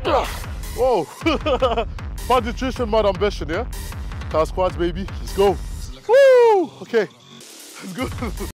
Whoa. Mad nutrition, mad ambition, yeah? Car squats, baby. Let's go. Woo! Okay. Let's go.